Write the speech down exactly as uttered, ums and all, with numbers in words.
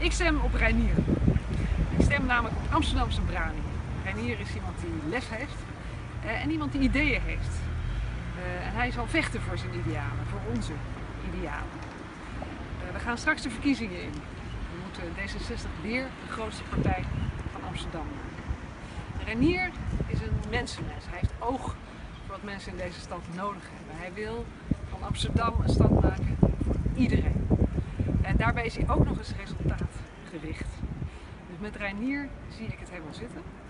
Ik stem op Reinier. Ik stem namelijk op Amsterdamse Brani. Reinier is iemand die lef heeft uh, en iemand die ideeën heeft. Uh, en hij zal vechten voor zijn idealen, voor onze idealen. Uh, we gaan straks de verkiezingen in. We moeten D zesenzestig weer de grootste partij van Amsterdam maken. Reinier is een mensenmens. Hij heeft oog voor wat mensen in deze stad nodig hebben. Hij wil van Amsterdam een stad maken voor iedereen. En daarbij is hij ook nog eens resultaatgericht. Dus met Reinier zie ik het helemaal zitten.